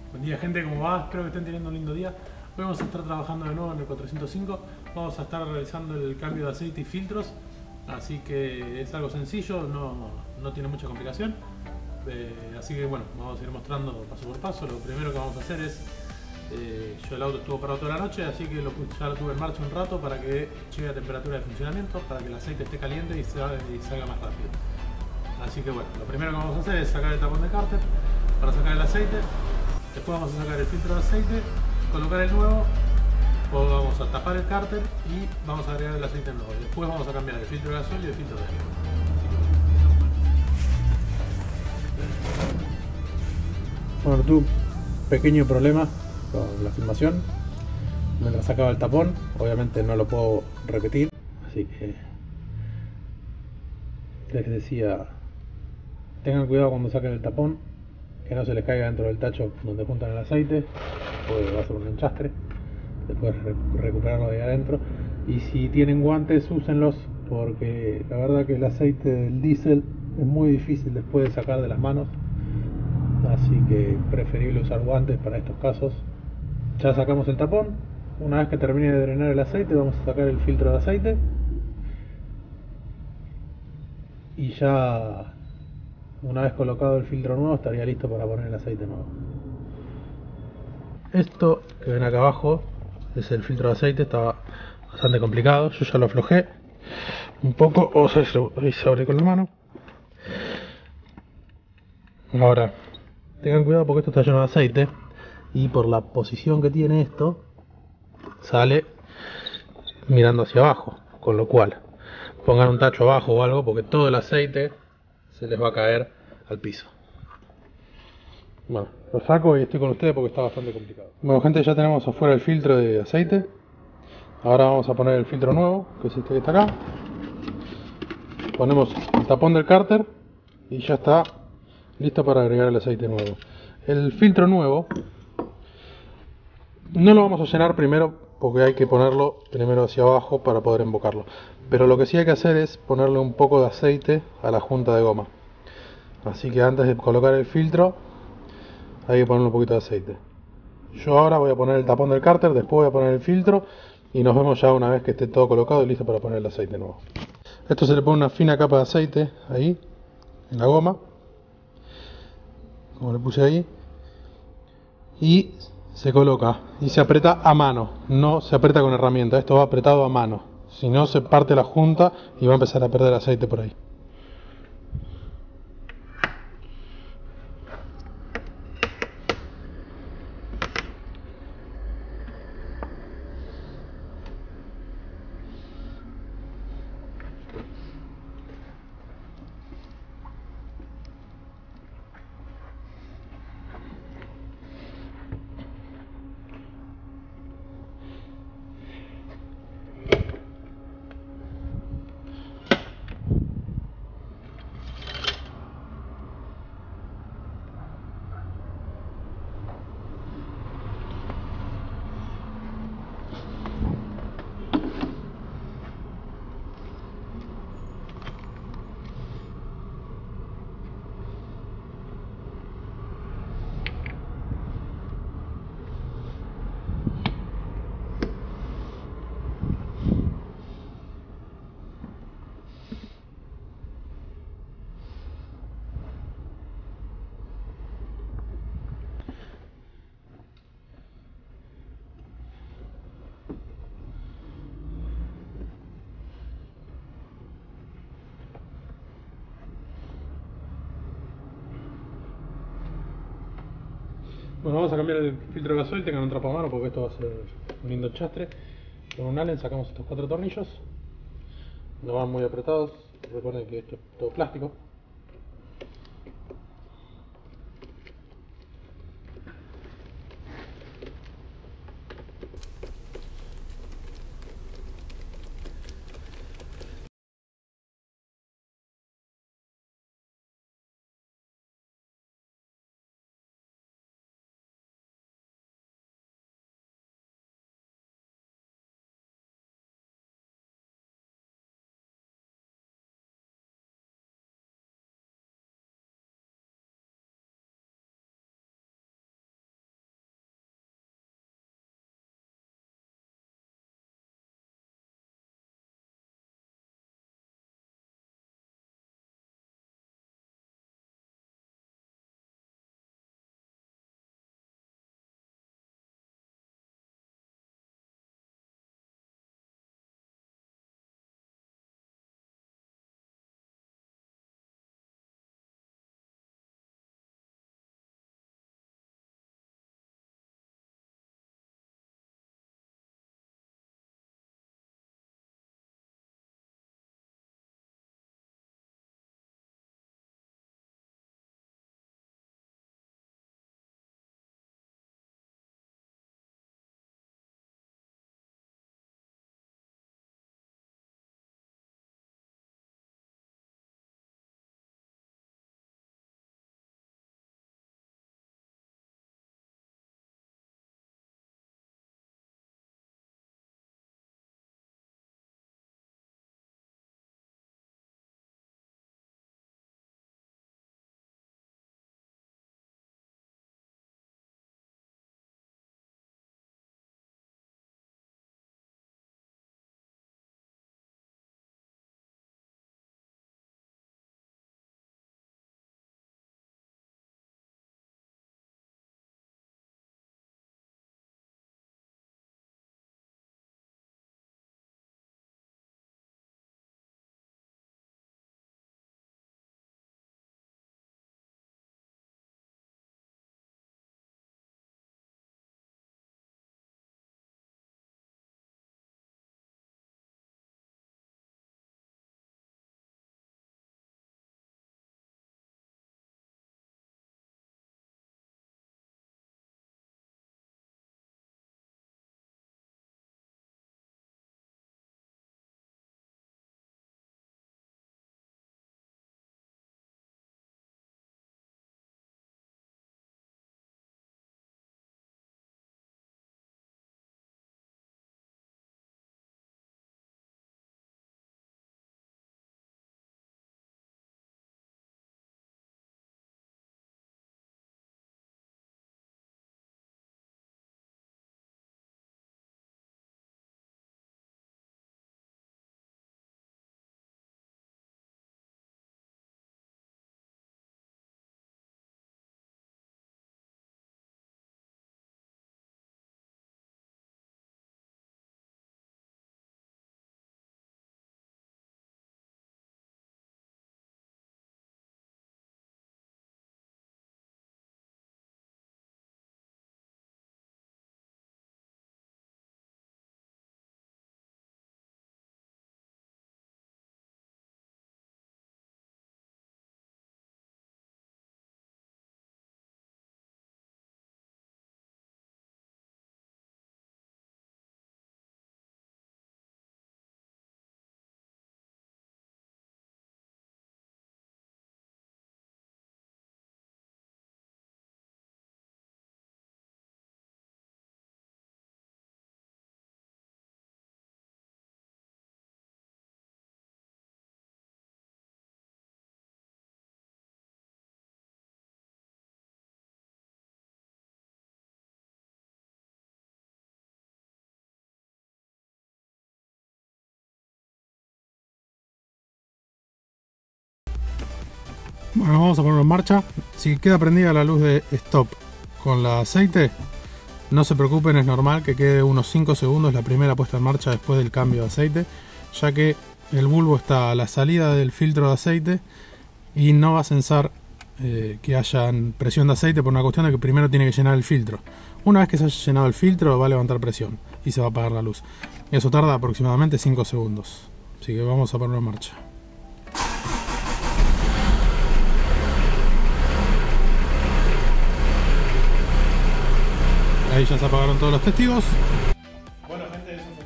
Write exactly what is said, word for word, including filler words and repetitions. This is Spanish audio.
Buen día gente, ¿cómo va? Espero que estén teniendo un lindo día. Hoy vamos a estar trabajando de nuevo en el cuatrocientos cinco. Vamos a estar realizando el cambio de aceite y filtros. Así que es algo sencillo, no, no tiene mucha complicación. Eh, así que bueno, vamos a ir mostrando paso por paso. Lo primero que vamos a hacer es, eh, yo el auto estuvo parado toda la noche, así que lo, ya lo tuve en marcha un rato para que llegue a temperatura de funcionamiento, para que el aceite esté caliente y salga, y salga más rápido. Así que bueno, lo primero que vamos a hacer es sacar el tapón de cárter para sacar el aceite. Después vamos a sacar el filtro de aceite, colocar el nuevo, o vamos a tapar el cárter y vamos a agregar el aceite nuevo. Después vamos a cambiar el filtro de gasoil y el filtro de aire. Bueno, tuve un pequeño problema con la filmación mientras sacaba el tapón. Obviamente no lo puedo repetir, así que les decía, tengan cuidado cuando saquen el tapón, que no se les caiga dentro del tacho donde juntan el aceite, porque va a ser un enchastre. Después recuperarlo de ahí adentro. Y si tienen guantes, úsenlos, porque la verdad que el aceite del diésel es muy difícil después de sacar de las manos, así que preferible usar guantes para estos casos. Ya sacamos el tapón. Una vez que termine de drenar el aceite, vamos a sacar el filtro de aceite y ya una vez colocado el filtro nuevo estaría listo para poner el aceite nuevo. Esto que ven acá abajo es el filtro de aceite, estaba bastante complicado, yo ya lo aflojé un poco, o sea, se abre con la mano. Ahora, tengan cuidado porque esto está lleno de aceite y por la posición que tiene esto, sale mirando hacia abajo, con lo cual pongan un tacho abajo o algo porque todo el aceite se les va a caer al piso. Bueno, lo saco y estoy con ustedes porque está bastante complicado. Bueno gente, ya tenemos afuera el filtro de aceite. Ahora vamos a poner el filtro nuevo, que es este que está acá. Ponemos el tapón del cárter y ya está listo para agregar el aceite nuevo. El filtro nuevo no lo vamos a llenar primero porque hay que ponerlo primero hacia abajo para poder embocarlo. Pero lo que sí hay que hacer es ponerle un poco de aceite a la junta de goma. Así que antes de colocar el filtro hay que ponerle un poquito de aceite. Yo ahora voy a poner el tapón del cárter, después voy a poner el filtro y nos vemos ya una vez que esté todo colocado y listo para poner el aceite nuevo. Esto se le pone una fina capa de aceite ahí, en la goma, como le puse ahí, y se coloca y se aprieta a mano, no se aprieta con herramienta, esto va apretado a mano, si no se parte la junta y va a empezar a perder aceite por ahí. Bueno, vamos a cambiar el filtro de gasoil, tengan un trapo a mano porque esto va a ser un lindo chastre. Con un allen sacamos estos cuatro tornillos, no van muy apretados, recuerden que esto es todo plástico. Bueno, vamos a ponerlo en marcha. Si queda prendida la luz de stop con la aceite, no se preocupen, es normal que quede unos cinco segundos la primera puesta en marcha después del cambio de aceite, ya que el bulbo está a la salida del filtro de aceite y no va a censar eh, que haya presión de aceite por una cuestión de que primero tiene que llenar el filtro. Una vez que se haya llenado el filtro va a levantar presión y se va a apagar la luz. Eso tarda aproximadamente cinco segundos. Así que vamos a ponerlo en marcha. Ahí ya se apagaron todos los testigos. Bueno, gente, eso fue